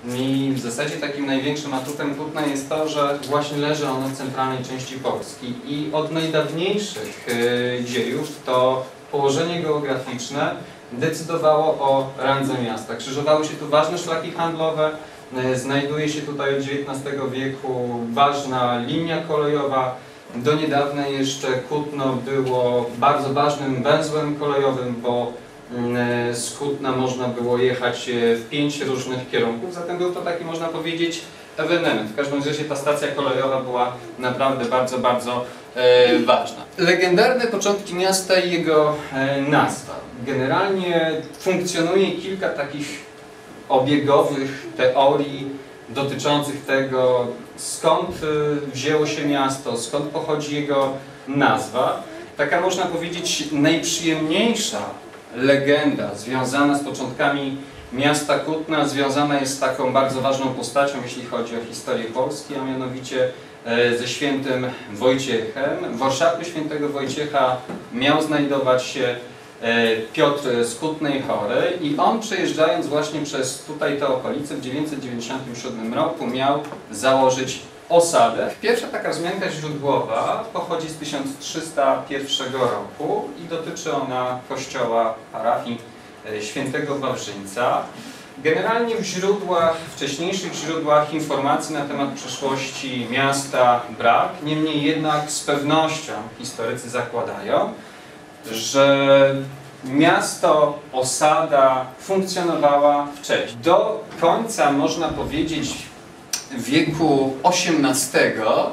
I w zasadzie takim największym atutem Kutna jest to, że właśnie leży ono w centralnej części Polski i od najdawniejszych dziejów to położenie geograficzne decydowało o randze miasta. Krzyżowały się tu ważne szlaki handlowe, znajduje się tutaj od XIX wieku ważna linia kolejowa. Do niedawna jeszcze Kutno było bardzo ważnym węzłem kolejowym, bo z Kutna można było jechać w 5 różnych kierunków, zatem był to taki, można powiedzieć, ewenement. W każdym razie ta stacja kolejowa była naprawdę bardzo ważna. Legendarne początki miasta i jego nazwa. Generalnie funkcjonuje kilka takich obiegowych teorii dotyczących tego, skąd wzięło się miasto, skąd pochodzi jego nazwa. Taka, można powiedzieć, najprzyjemniejsza legenda związana z początkami miasta Kutna związana jest z taką bardzo ważną postacią, jeśli chodzi o historię Polski, a mianowicie ze świętym Wojciechem. W orszaku świętego Wojciecha miał znajdować się Piotr z Kutnej Hory i on, przejeżdżając właśnie przez tutaj te okolice w 997 roku miał założyć osadę. Pierwsza taka wzmianka źródłowa pochodzi z 1301 roku i dotyczy ona kościoła parafii świętego Wawrzyńca. Generalnie w źródłach, wcześniejszych źródłach informacji na temat przeszłości miasta brak, niemniej jednak z pewnością historycy zakładają, że miasto, osada funkcjonowała wcześniej. Do końca, można powiedzieć, wieku XVIII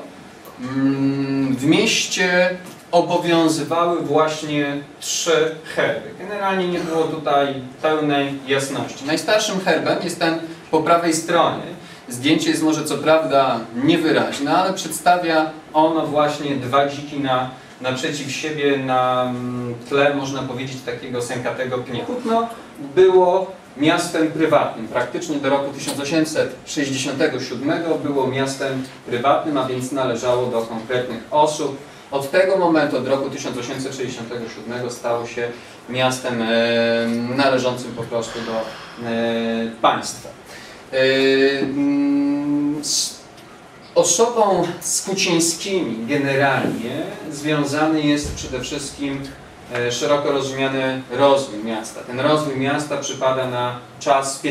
w mieście obowiązywały właśnie 3 herby. Generalnie nie było tutaj pełnej jasności. Najstarszym herbem jest ten po prawej stronie. Zdjęcie jest może co prawda niewyraźne, ale przedstawia ono właśnie 2 dziki naprzeciw siebie na tle, można powiedzieć, takiego sękatego pnia. Kutno było miastem prywatnym. Praktycznie do roku 1867 było miastem prywatnym, a więc należało do konkretnych osób. Od tego momentu, od roku 1867 stało się miastem należącym po prostu do państwa. Osobą z Kucińskimi generalnie związany jest przede wszystkim szeroko rozumiany rozwój miasta. Ten rozwój miasta przypada na czas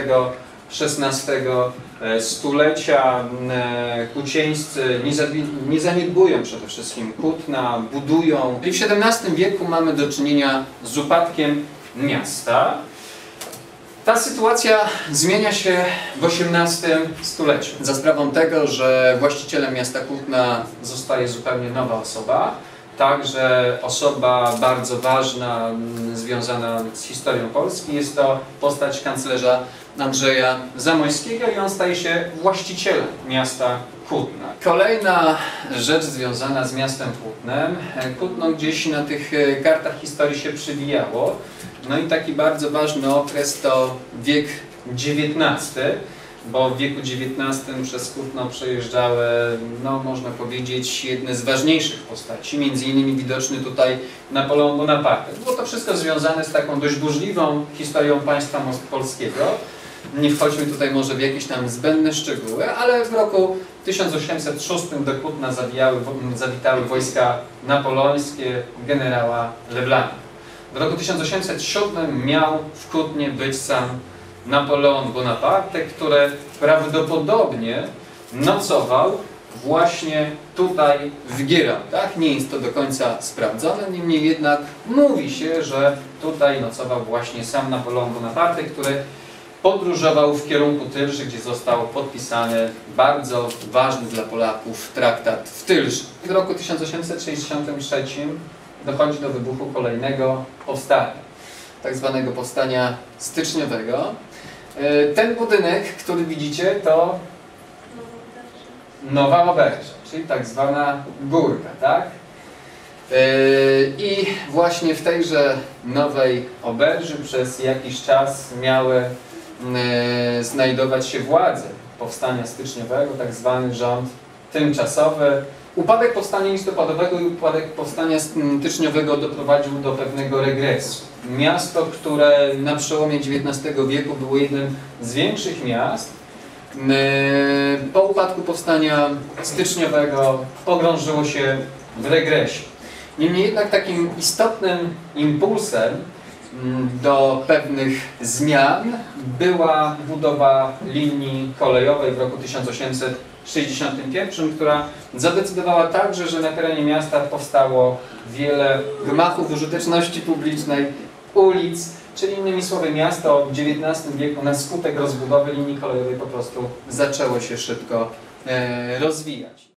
XV-XVI stulecia. Kucieńscy nie zaniedbują przede wszystkim Kutna, budują. I w XVII wieku mamy do czynienia z upadkiem miasta. Ta sytuacja zmienia się w XVIII stuleciu. Za sprawą tego, że właścicielem miasta Kutna zostaje zupełnie nowa osoba, także osoba bardzo ważna, związana z historią Polski, jest to postać kanclerza Andrzeja Zamoyskiego i on staje się właścicielem miasta Kutna. Kolejna rzecz związana z miastem Kutnem. Kutno gdzieś na tych kartach historii się przywijało. No i taki bardzo ważny okres to wiek XIX, bo w wieku XIX przez Kutno przejeżdżały, no można powiedzieć, jedne z ważniejszych postaci, między innymi widoczny tutaj Napoleon Bonaparte. Było to wszystko związane z taką dość burzliwą historią państwa polskiego. Nie wchodźmy tutaj może w jakieś tam zbędne szczegóły, ale w roku 1806 do Kutna zawitały wojska napoleońskie generała Leblana. W roku 1807 miał w Kutnie być sam Napoleon Bonaparte, który prawdopodobnie nocował właśnie tutaj w Gieraldach. Nie jest to do końca sprawdzone, niemniej jednak mówi się, że tutaj nocował właśnie sam Napoleon Bonaparte, który podróżował w kierunku Tylży, gdzie został podpisany bardzo ważny dla Polaków traktat w Tylży. W roku 1863 dochodzi do wybuchu kolejnego powstania, tak zwanego powstania styczniowego. Ten budynek, który widzicie, to Nowa Oberża, czyli tak zwana górka, tak? I właśnie w tejże Nowej Oberży przez jakiś czas miały znajdować się władze powstania styczniowego, tak zwany rząd tymczasowy. Upadek powstania listopadowego i upadek powstania styczniowego doprowadził do pewnego regresu. Miasto, które na przełomie XIX wieku było jednym z większych miast, po upadku powstania styczniowego pogrążyło się w regresie. Niemniej jednak takim istotnym impulsem do pewnych zmian była budowa linii kolejowej w roku 1861, która zadecydowała także, że na terenie miasta powstało wiele gmachów użyteczności publicznej, ulic, czyli innymi słowy miasto w XIX wieku na skutek rozbudowy linii kolejowej po prostu zaczęło się szybko rozwijać.